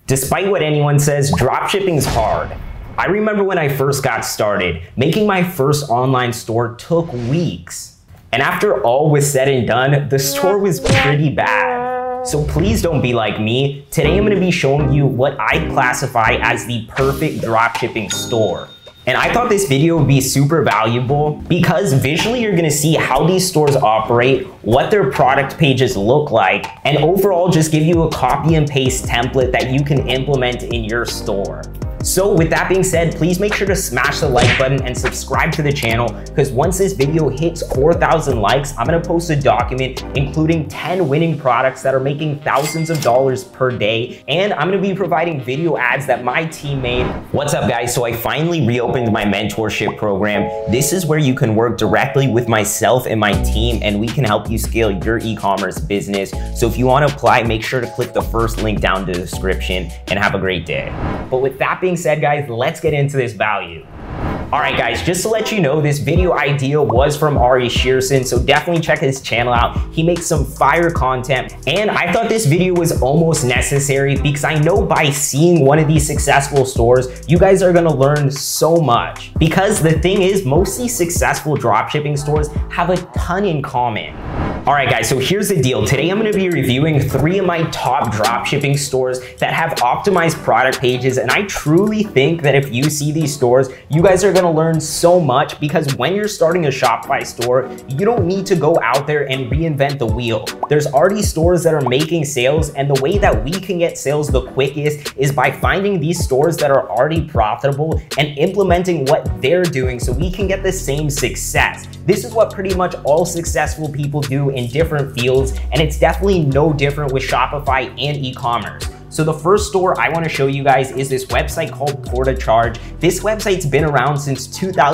Despite what anyone says, dropshipping's hard. I remember when I first got started, making my first online store took weeks. And after all was said and done, the store was pretty bad. So please don't be like me. Today I'm gonna be showing you what I classify as the perfect dropshipping store. And I thought this video would be super valuable because visually you're gonna see how these stores operate, what their product pages look like, and overall just give you a copy and paste template that you can implement in your store. So with that being said, please make sure to smash the like button and subscribe to the channel because once this video hits 4,000 likes, I'm gonna post a document including 10 winning products that are making thousands of dollars per day. And I'm gonna be providing video ads that my team made. What's up guys? So I finally reopened my mentorship program. This is where you can work directly with myself and my team and we can help you scale your e-commerce business. So if you wanna apply, make sure to click the first link down in the description and have a great day. But with that being said, guys, let's get into this value. All right, guys, just to let you know, this video idea was from Ari Shearson, so definitely check his channel out. He makes some fire content, and I thought this video was almost necessary because I know by seeing one of these successful stores, you guys are gonna learn so much. Because the thing is, most of these successful dropshipping stores have a ton in common. All right, guys, so here's the deal. Today, I'm gonna be reviewing 3 of my top dropshipping stores that have optimized product pages, and I truly think that if you see these stores, you guys are gonna learn so much because when you're starting a Shopify store, you don't need to go out there and reinvent the wheel. There's already stores that are making sales, and the way that we can get sales the quickest is by finding these stores that are already profitable and implementing what they're doing so we can get the same success. This is what pretty much all successful people do in different fields, and it's definitely no different with Shopify and e-commerce. So the first store I want to show you guys is this website called PortaCharge. This website's been around since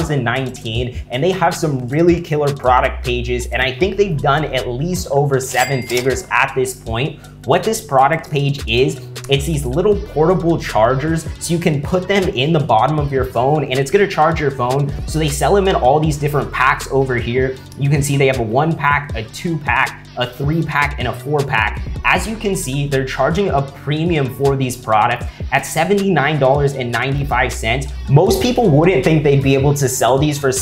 2019 and they have some really killer product pages, and I think they've done at least over 7 figures at this point. What this product page is, it's these little portable chargers so you can put them in the bottom of your phone and it's gonna charge your phone. So they sell them in all these different packs over here. You can see they have a 1-pack, a 2-pack, a 3-pack, and a 4-pack. As you can see, they're charging a premium for these products at $79.95. Most people wouldn't think they'd be able to sell these for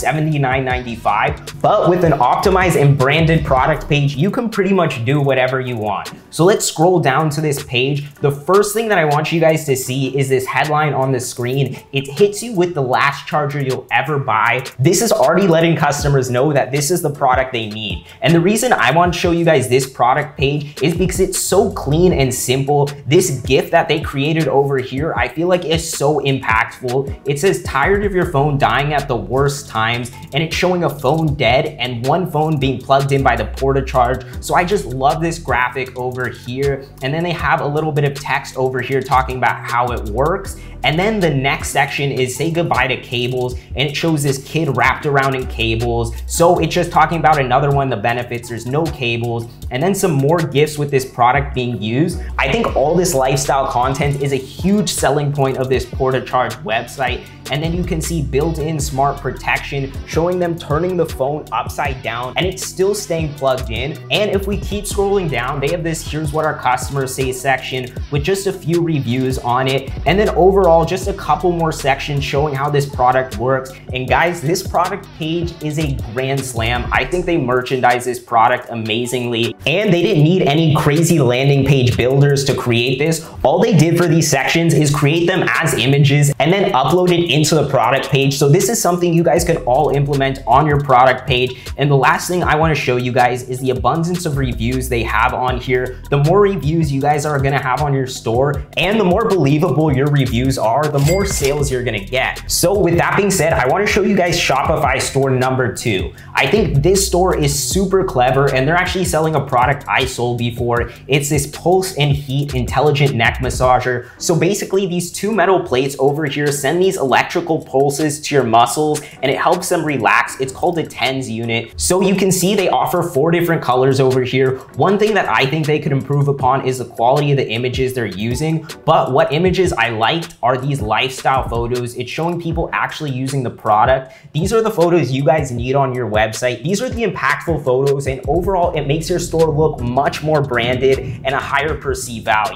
$79.95, but with an optimized and branded product page, you can pretty much do whatever you want. So let's scroll down to this page. The first thing that I want you guys to see is this headline on the screen. It hits you with the last charger you'll ever buy. This is already letting customers know that this is the product they need. And the reason I want to show you guys this product page is because it's so clean and simple. This GIF that they created over here, I feel like is so impactful. It says, tired of your phone dying at the worst times, and it's showing a phone dead and one phone being plugged in by the PortaCharge. So I just love this graphic over here. And then they have a little bit of text over here talking about how it works. And then the next section is say goodbye to cables, and it shows this kid wrapped around in cables. So it's just talking about another one of the benefits. There's no cables, and then some more gifts with this product being used. I think all this lifestyle content is a huge selling point of this PortaCharge website. And then you can see built-in smart protection showing them turning the phone upside down and it's still staying plugged in. And if we keep scrolling down, they have this here's what our customers say section with just a few reviews on it. And then overall, just a couple more sections showing how this product works. And guys, this product page is a grand slam. I think they merchandise this product amazingly, and they didn't need any crazy landing page builders to create this. All they did for these sections is create them as images and then upload it into the product page. So this is something you guys can all implement on your product page. And the last thing I want to show you guys is the abundance of reviews they have on here. The more reviews you guys are going to have on your store and the more believable your reviews are, the more sales you're going to get. So with that being said, I want to show you guys Shopify store number 2. I think this store is super clever and they're actually selling a product I sold before. It's this Pulse and Heat intelligent neck massager. So basically these 2 metal plates over here send these electrical pulses to your muscles and it helps them relax. It's called a TENS unit. So you can see they offer 4 different colors over here. One thing that I think they could improve upon is the quality of the images they're using, but what images I liked are these lifestyle photos. It's showing people actually using the product. These are the photos you guys need on your website. These are the impactful photos, and overall it makes your store look much more branded and a higher perceived value.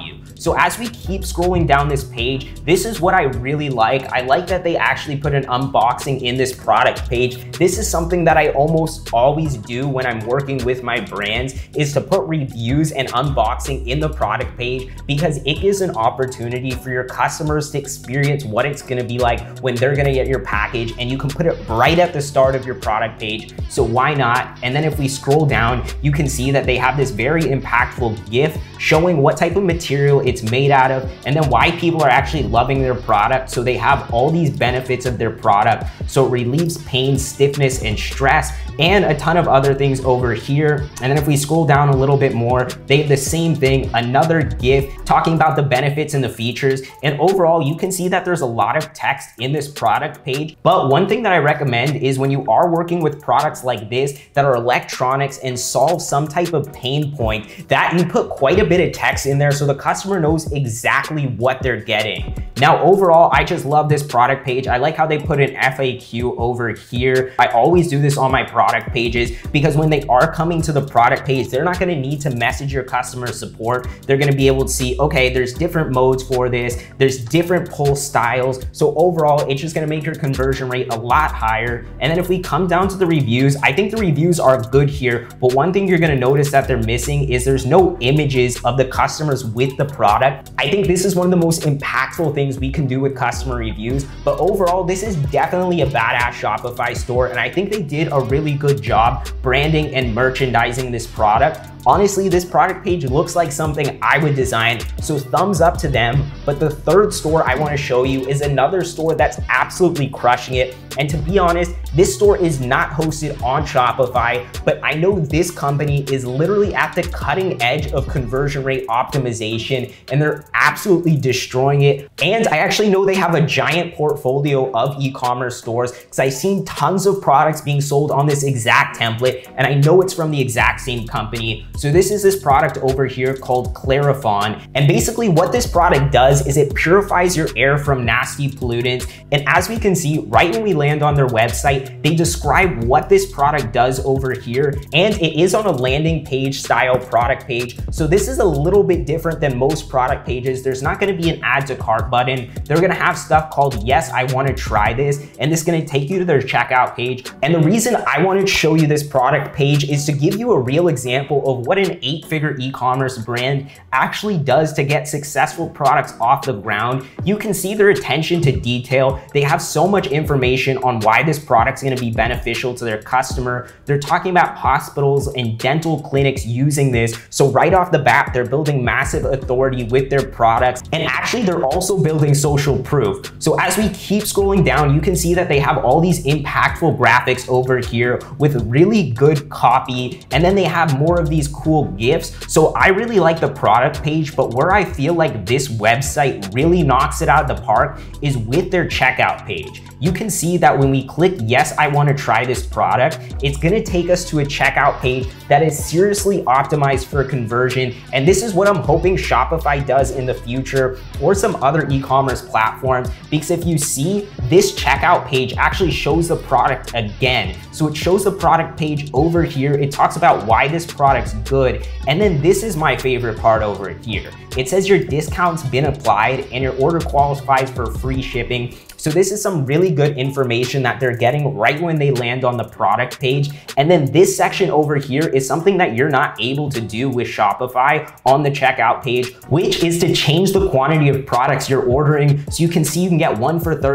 So as we keep scrolling down this page, this is what I really like. I like that they actually put an unboxing in this product page. This is something that I almost always do when I'm working with my brands, is to put reviews and unboxing in the product page, because it gives an opportunity for your customers to experience what it's gonna be like when they're gonna get your package, and you can put it right at the start of your product page. So why not? And then if we scroll down, you can see that they have this very impactful GIF showing what type of material it's made out of, and then why people are actually loving their product. So they have all these benefits of their product. So it relieves pain, stiffness, and stress, and a ton of other things over here. And then if we scroll down a little bit more, they have the same thing, another GIF talking about the benefits and the features. And overall, you can see that there's a lot of text in this product page. But one thing that I recommend is when you are working with products like this that are electronics and solve some type of pain point, that you put quite a bit of text in there so the customer knows exactly what they're getting. Now, overall, I just love this product page. I like how they put an FAQ over here. I always do this on my product pages, because when they are coming to the product page, they're not gonna need to message your customer support. They're gonna be able to see, okay, there's different modes for this, there's different pull styles. So overall, it's just gonna make your conversion rate a lot higher. And then if we come down to the reviews, I think the reviews are good here, but one thing you're gonna notice that they're missing is there's no images of the customers with the product. I think this is one of the most impactful things we can do with customer reviews, but overall, this is definitely a badass Shopify store, and I think they did a really good job branding and merchandising this product. Honestly, this product page looks like something I would design, so thumbs up to them. But the third store I want to show you is another store that's absolutely crushing it. And to be honest, this store is not hosted on Shopify, but I know this company is literally at the cutting edge of conversion rate optimization, and they're absolutely destroying it. And I actually know they have a giant portfolio of e-commerce stores, because I've seen tons of products being sold on this exact template, and I know it's from the exact same company. So this is this product over here called Clarifon. And basically what this product does is it purifies your air from nasty pollutants. And as we can see, right when we land on their website, they describe what this product does over here. And it is on a landing page style product page. So this is a little bit different than most product pages. There's not gonna be an add to cart button. They're gonna have stuff called, yes, I wanna try this. And this is gonna take you to their checkout page. And the reason I wanted to show you this product page is to give you a real example of what an 8-figure e-commerce brand actually does to get successful products off the ground. You can see their attention to detail. They have so much information on why this product's gonna be beneficial to their customer. They're talking about hospitals and dental clinics using this. So right off the bat, they're building massive authority with their products. And actually, they're also building social proof. So as we keep scrolling down, you can see that they have all these impactful graphics over here with really good copy. And then they have more of these cool GIFs. So I really like the product page, but where I feel like this website really knocks it out of the park is with their checkout page. You can see that when we click, yes, I want to try this product, it's going to take us to a checkout page that is seriously optimized for conversion. And this is what I'm hoping Shopify does in the future, or some other e-commerce platforms, because if you see, this checkout page actually shows the product again. So it shows the product page over here. It talks about why this product's good. And then this is my favorite part over here. It says your discount's been applied and your order qualifies for free shipping. So this is some really good information that they're getting right when they land on the product page. And then this section over here is something that you're not able to do with Shopify on the checkout page, which is to change the quantity of products you're ordering. So you can see you can get 1 for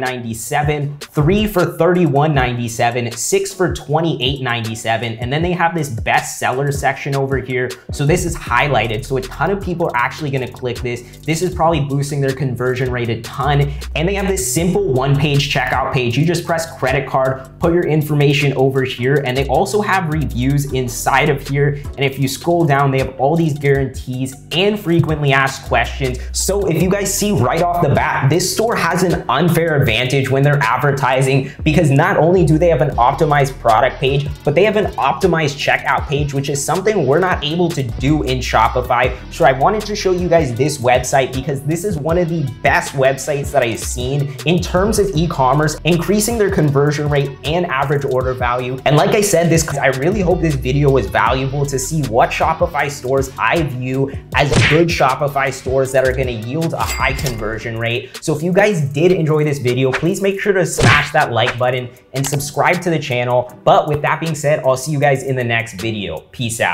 $39.97, 3 for $31.97, 6 for $28.97. And then they have this bestseller section over here. So this is highlighted. So a ton of people are actually gonna click this. This is probably boosting their conversion rate a ton. And they have this simple one-page checkout page. You just press credit card, put your information over here, and they also have reviews inside of here. And if you scroll down, they have all these guarantees and frequently asked questions. So if you guys see right off the bat, this store has an unfair advantage when they're advertising, because not only do they have an optimized product page, but they have an optimized checkout page, which is something something we're not able to do in Shopify. So I wanted to show you guys this website because this is one of the best websites that I've seen in terms of e-commerce, increasing their conversion rate and average order value. And like I said, I really hope this video was valuable to see what Shopify stores I view as good Shopify stores that are gonna yield a high conversion rate. So if you guys did enjoy this video, please make sure to smash that like button and subscribe to the channel. But with that being said, I'll see you guys in the next video. Peace out.